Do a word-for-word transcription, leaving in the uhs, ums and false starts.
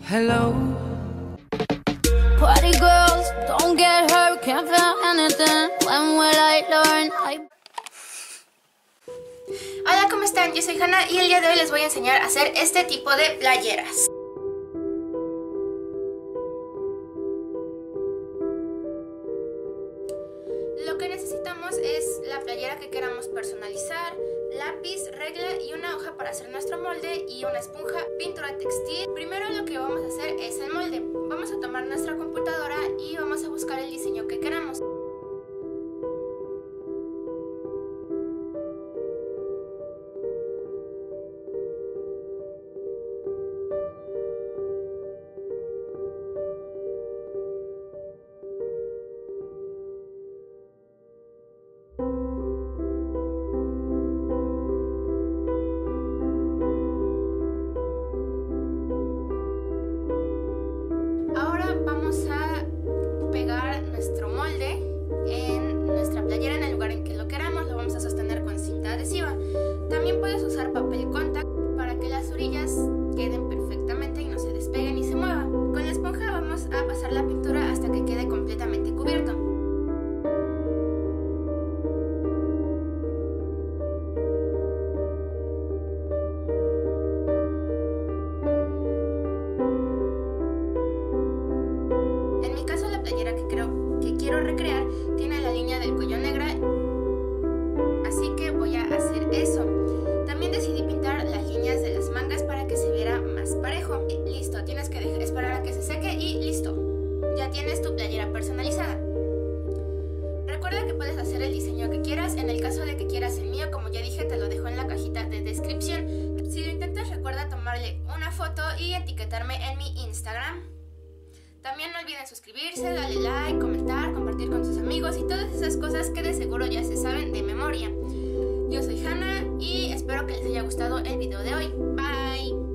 Hello. Party girls, don't get hurt, can't feel anything. When will I learn? I... Hola, ¿cómo están? Yo soy Hannah y el día de hoy les voy a enseñar a hacer este tipo de playeras. Lo que necesitamos es la playera que queramos personalizar, lápiz, regla y una hoja para hacer nuestro molde y una esponja, pintura textil. Primero lo que vamos a hacer es el molde. Vamos a tomar nuestra computadora y vamos a buscar el diseño que queramos. Ahora vamos a pegar nuestro molde en nuestra playera en el lugar en que lo queramos. Lo vamos a sostener con cinta adhesiva. También puedes usar papel contact para que las orillas queden perfectamente y no se despeguen ni se muevan. Con la esponja vamos a pasar la pintura hasta que quede completamente cubierto. La playera que creo que quiero recrear tiene la línea del cuello negra, así que voy a hacer eso. También decidí pintar las líneas de las mangas para que se viera más parejo. Listo, tienes que dejar, esperar a que se seque y listo, ya tienes tu playera personalizada. Recuerda que puedes hacer el diseño que quieras. En el caso de que quieras el mío, como ya dije, te lo dejo en la cajita de descripción. Si lo intentas, recuerda tomarle una foto y etiquetarme en mi Instagram. También no olviden suscribirse, darle like, comentar, compartir con sus amigos y todas esas cosas que de seguro ya se saben de memoria. Yo soy Hannah y espero que les haya gustado el video de hoy. Bye.